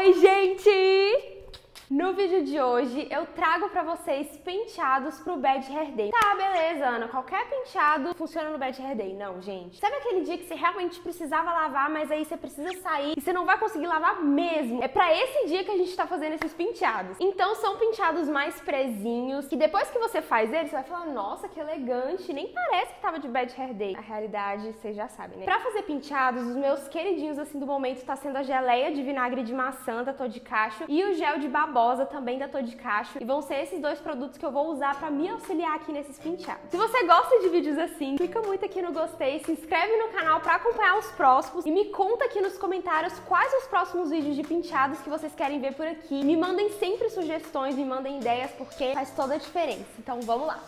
Oi, gente! No vídeo de hoje eu trago pra vocês penteados pro Bad Hair Day. Tá, beleza, Ana, qualquer penteado funciona no Bad Hair Day. Não, gente. Sabe aquele dia que você realmente precisava lavar, mas aí você precisa sair e você não vai conseguir lavar mesmo? É pra esse dia que a gente tá fazendo esses penteados. Então são penteados mais presinhos, que depois que você faz eles, você vai falar, nossa, que elegante, nem parece que tava de Bad Hair Day. Na realidade, vocês já sabem, né? Pra fazer penteados, os meus queridinhos assim do momento tá sendo a geleia de vinagre de maçã da Todicacho e o gel de babosa também da Todicacho, e vão ser esses dois produtos que eu vou usar pra me auxiliar aqui nesses penteados. Se você gosta de vídeos assim, clica muito aqui no gostei, se inscreve no canal pra acompanhar os próximos e me conta aqui nos comentários quais os próximos vídeos de penteados que vocês querem ver por aqui. Me mandem sempre sugestões, me mandem ideias, porque faz toda a diferença. Então vamos lá!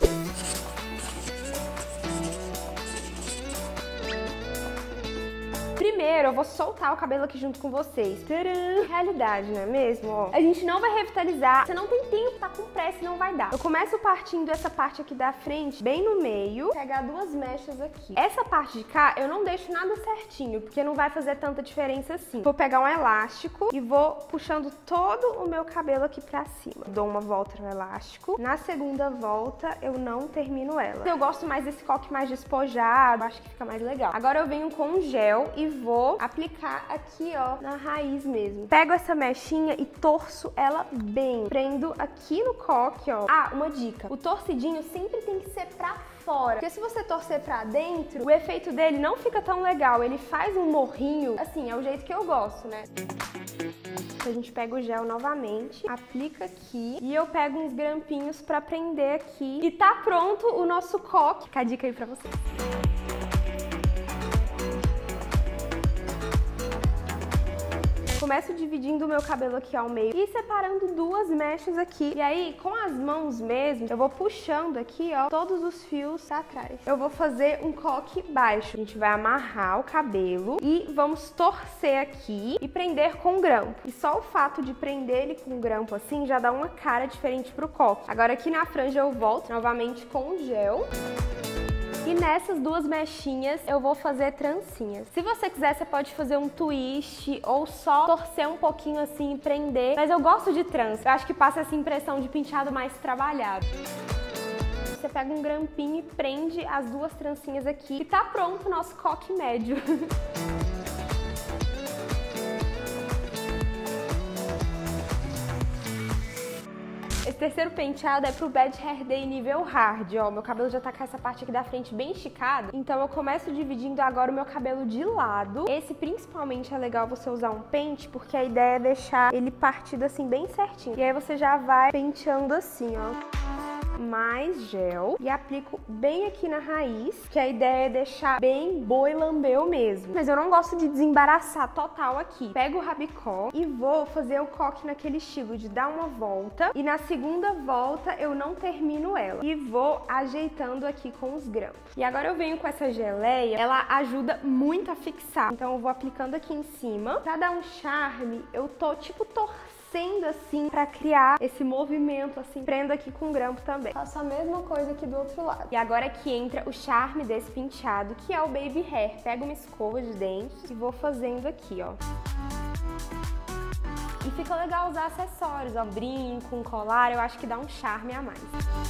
Primeiro, eu vou soltar o cabelo aqui junto com vocês. Tcharam! Realidade, não é mesmo? Ó, a gente não vai revitalizar. Você não tem tempo, tá com pressa e não vai dar. Eu começo partindo essa parte aqui da frente, bem no meio. Pegar duas mechas aqui. Essa parte de cá, eu não deixo nada certinho, porque não vai fazer tanta diferença assim. Vou pegar um elástico e vou puxando todo o meu cabelo aqui pra cima. Dou uma volta no elástico. Na segunda volta, eu não termino ela. Eu gosto mais desse coque mais despojado, acho que fica mais legal. Agora eu venho com um gel e vou aplicar aqui, ó, na raiz mesmo. Pego essa mechinha e torço ela bem. Prendo aqui no coque, ó. Ah, uma dica. O torcidinho sempre tem que ser pra fora. Porque se você torcer pra dentro, o efeito dele não fica tão legal. Ele faz um morrinho, assim, é o jeito que eu gosto, né? A gente pega o gel novamente, aplica aqui e eu pego uns grampinhos pra prender aqui. E tá pronto o nosso coque. Fica a dica aí pra vocês. Começo dividindo o meu cabelo aqui ao meio e separando duas mechas aqui. E aí, com as mãos mesmo, eu vou puxando aqui, ó, todos os fios pra trás. Eu vou fazer um coque baixo. A gente vai amarrar o cabelo e vamos torcer aqui e prender com grampo. E só o fato de prender ele com grampo assim já dá uma cara diferente pro coque. Agora aqui na franja eu volto novamente com o gel. E nessas duas mechinhas eu vou fazer trancinhas. Se você quiser, você pode fazer um twist ou só torcer um pouquinho assim e prender. Mas eu gosto de trança. Eu acho que passa essa impressão de penteado mais trabalhado. Você pega um grampinho e prende as duas trancinhas aqui. E tá pronto o nosso coque médio. Esse terceiro penteado é pro Bad Hair Day nível hard, ó. Meu cabelo já tá com essa parte aqui da frente bem esticada. Então eu começo dividindo agora o meu cabelo de lado. Esse principalmente é legal você usar um pente, porque a ideia é deixar ele partido assim bem certinho. E aí você já vai penteando assim, ó. Mais gel e aplico bem aqui na raiz, que a ideia é deixar bem boi lambeu mesmo. Mas eu não gosto de desembaraçar total aqui. Pego o rabicó e vou fazer o coque naquele estilo de dar uma volta e na segunda volta eu não termino ela. E vou ajeitando aqui com os grampos. E agora eu venho com essa geleia, ela ajuda muito a fixar. Então eu vou aplicando aqui em cima. Pra dar um charme, eu tô tipo torcendo assim pra criar esse movimento assim, prendo aqui com grampo também. Faço a mesma coisa aqui do outro lado. E agora que entra o charme desse penteado, que é o baby hair. Pego uma escova de dente e vou fazendo aqui, ó. E fica legal usar acessórios, ó, brinco, um colar, eu acho que dá um charme a mais.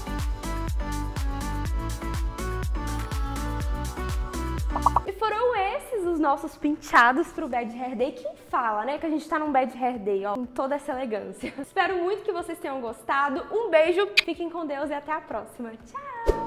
E foram esses os nossos penteados pro Bad Hair Day. Quem fala, né, que a gente tá num Bad Hair Day, ó, com toda essa elegância. Espero muito que vocês tenham gostado. Um beijo, fiquem com Deus e até a próxima. Tchau!